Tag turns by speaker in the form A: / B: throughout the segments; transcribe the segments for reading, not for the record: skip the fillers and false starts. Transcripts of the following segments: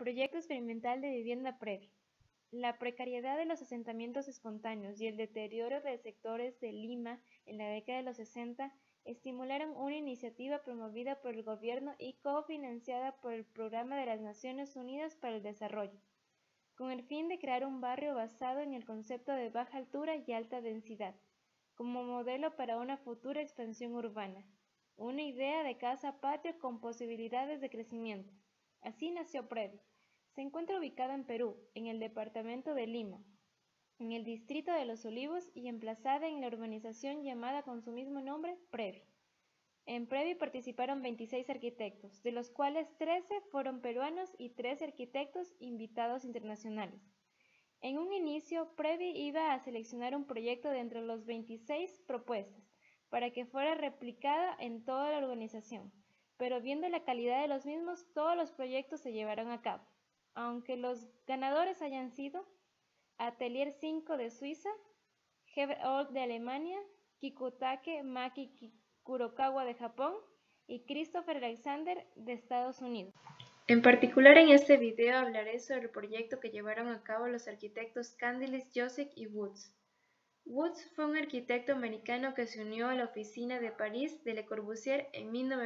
A: Proyecto experimental de vivienda previa. La precariedad de los asentamientos espontáneos y el deterioro de sectores de Lima en la década de los 60 estimularon una iniciativa promovida por el gobierno y cofinanciada por el Programa de las Naciones Unidas para el Desarrollo, con el fin de crear un barrio basado en el concepto de baja altura y alta densidad, como modelo para una futura expansión urbana, una idea de casa-patio con posibilidades de crecimiento. Así nació Previ. Se encuentra ubicada en Perú, en el departamento de Lima, en el distrito de Los Olivos y emplazada en la urbanización llamada con su mismo nombre, Previ. En Previ participaron 26 arquitectos, de los cuales 13 fueron peruanos y 13 arquitectos invitados internacionales. En un inicio, Previ iba a seleccionar un proyecto de entre los 26 propuestas, para que fuera replicada en toda la organización, pero viendo la calidad de los mismos, todos los proyectos se llevaron a cabo. Aunque los ganadores hayan sido Atelier 5 de Suiza, Geberit de Alemania, Kikutake Maki Kurokawa de Japón y Christopher Alexander de Estados Unidos. En particular en este video hablaré sobre el proyecto que llevaron a cabo los arquitectos Candilis, Josic y Woods. Woods fue un arquitecto americano que se unió a la oficina de París de Le Corbusier en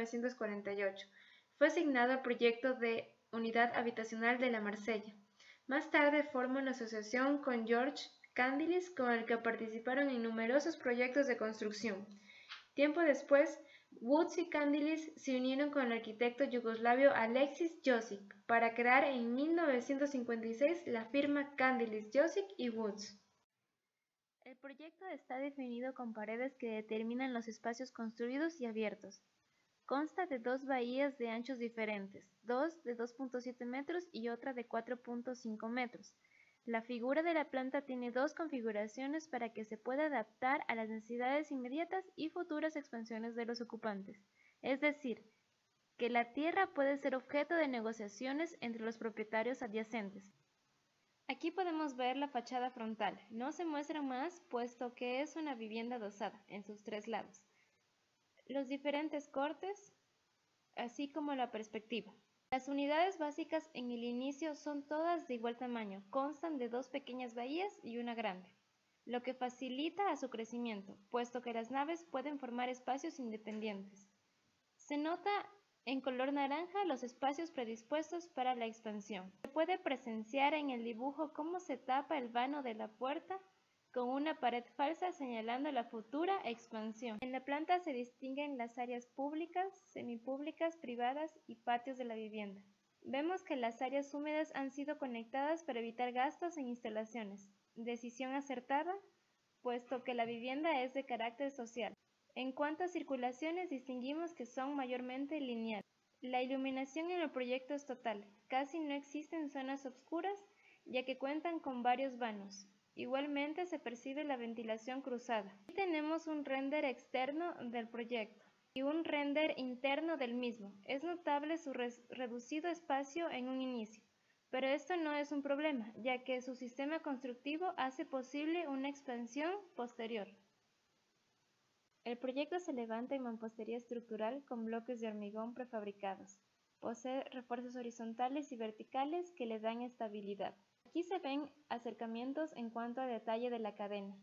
A: 1948. Fue asignado al proyecto de Unidad Habitacional de la Marsella. Más tarde formó una asociación con George Candilis, con el que participaron en numerosos proyectos de construcción. Tiempo después, Woods y Candilis se unieron con el arquitecto yugoslavio Alexis Josic para crear en 1956 la firma Candilis, Josic y Woods. El proyecto está definido con paredes que determinan los espacios construidos y abiertos. Consta de dos bahías de anchos diferentes, dos de 2.7 metros y otra de 4.5 metros. La figura de la planta tiene dos configuraciones para que se pueda adaptar a las necesidades inmediatas y futuras expansiones de los ocupantes. Es decir, que la tierra puede ser objeto de negociaciones entre los propietarios adyacentes. Aquí podemos ver la fachada frontal. No se muestra más puesto que es una vivienda adosada en sus tres lados. Los diferentes cortes, así como la perspectiva. Las unidades básicas en el inicio son todas de igual tamaño, constan de dos pequeñas bahías y una grande, lo que facilita a su crecimiento, puesto que las naves pueden formar espacios independientes. Se nota en color naranja los espacios predispuestos para la expansión. Se puede presenciar en el dibujo cómo se tapa el vano de la puerta con una pared falsa señalando la futura expansión. En la planta se distinguen las áreas públicas, semipúblicas, privadas y patios de la vivienda. Vemos que las áreas húmedas han sido conectadas para evitar gastos en instalaciones. Decisión acertada, puesto que la vivienda es de carácter social. En cuanto a circulaciones, distinguimos que son mayormente lineales. La iluminación en el proyecto es total. Casi no existen zonas oscuras, ya que cuentan con varios vanos. Igualmente se percibe la ventilación cruzada. Aquí tenemos un render externo del proyecto y un render interno del mismo. Es notable su reducido espacio en un inicio, pero esto no es un problema, ya que su sistema constructivo hace posible una expansión posterior. El proyecto se levanta en mampostería estructural con bloques de hormigón prefabricados. Posee refuerzos horizontales y verticales que le dan estabilidad. Aquí se ven acercamientos en cuanto a detalle de la cadena.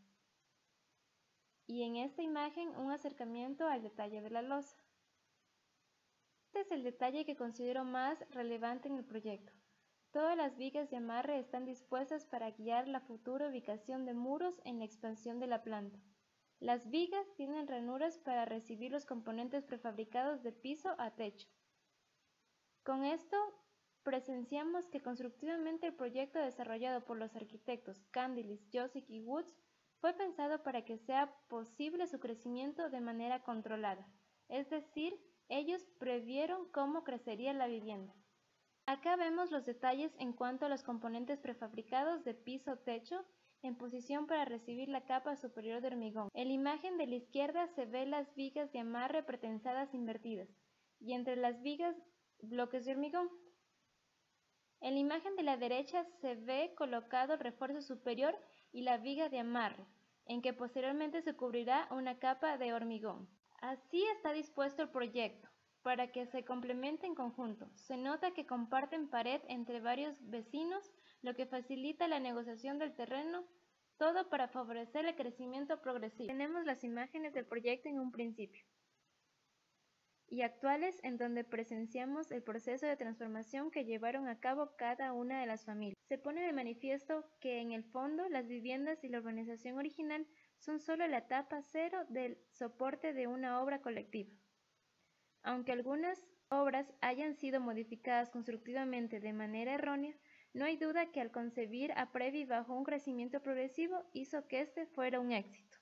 A: Y en esta imagen un acercamiento al detalle de la losa. Este es el detalle que considero más relevante en el proyecto. Todas las vigas de amarre están dispuestas para guiar la futura ubicación de muros en la expansión de la planta. Las vigas tienen ranuras para recibir los componentes prefabricados de piso a techo. Con esto, presenciamos que constructivamente el proyecto desarrollado por los arquitectos Candilis, Josic y Woods fue pensado para que sea posible su crecimiento de manera controlada, es decir, ellos previeron cómo crecería la vivienda. Acá vemos los detalles en cuanto a los componentes prefabricados de piso-techo en posición para recibir la capa superior de hormigón. En la imagen de la izquierda se ve las vigas de amarre pretensadas invertidas y entre las vigas bloques de hormigón. En la imagen de la derecha se ve colocado el refuerzo superior y la viga de amarre, en que posteriormente se cubrirá una capa de hormigón. Así está dispuesto el proyecto. para que se complemente en conjunto. Se nota que comparten pared entre varios vecinos, lo que facilita la negociación del terreno, todo para favorecer el crecimiento progresivo. Tenemos las imágenes del proyecto en un principio y actuales en donde presenciamos el proceso de transformación que llevaron a cabo cada una de las familias. Se pone de manifiesto que en el fondo las viviendas y la urbanización original son solo la etapa cero del soporte de una obra colectiva. Aunque algunas obras hayan sido modificadas constructivamente de manera errónea, no hay duda que al concebir a Previ bajo un crecimiento progresivo hizo que este fuera un éxito.